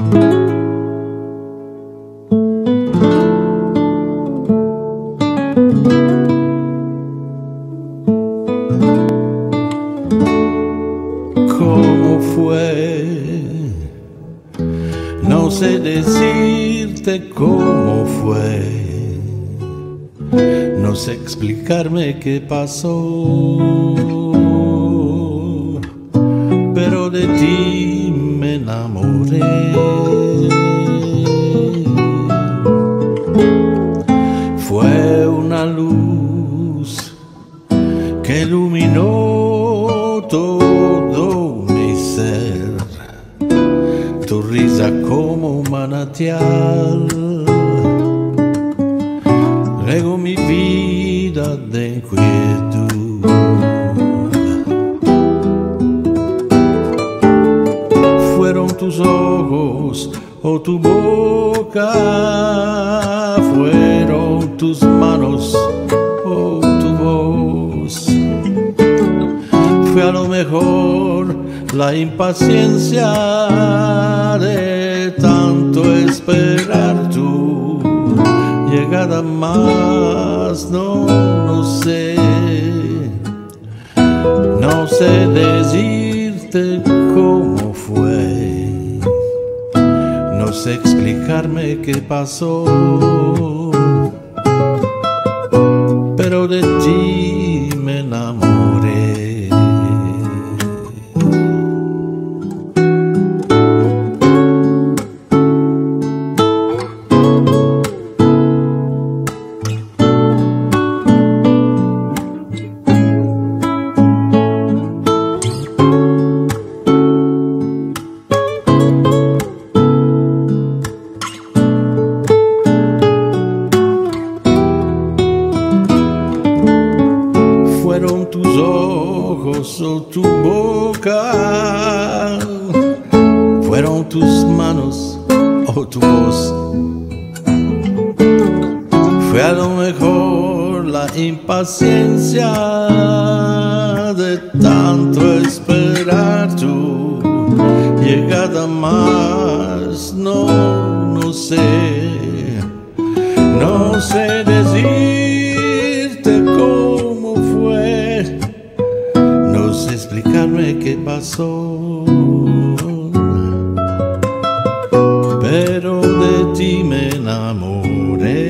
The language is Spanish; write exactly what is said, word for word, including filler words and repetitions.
¿Cómo fue? No sé decirte cómo fue, no sé explicarme qué pasó, pero de ti me enamoré. Fue una luz que iluminó todo mi ser, tu risa como un manantial regó mi vida de inquietud. Fueron tus ojos o tu boca, fueron tus manos o tu voz. Fue a lo mejor la impaciencia de tanto esperar tu llegada, más no, no sé, no sé decirte cómo fue, no sé explicarme qué pasó, pero de ti me enamoré. O tu boca, fueron tus manos o tu voz. Fue a lo mejor la impaciencia de tanto esperar tu llegada, más no, no sé, no sé decirte cómo fue, no sé explicarme qué pasó, pero de ti me enamoré.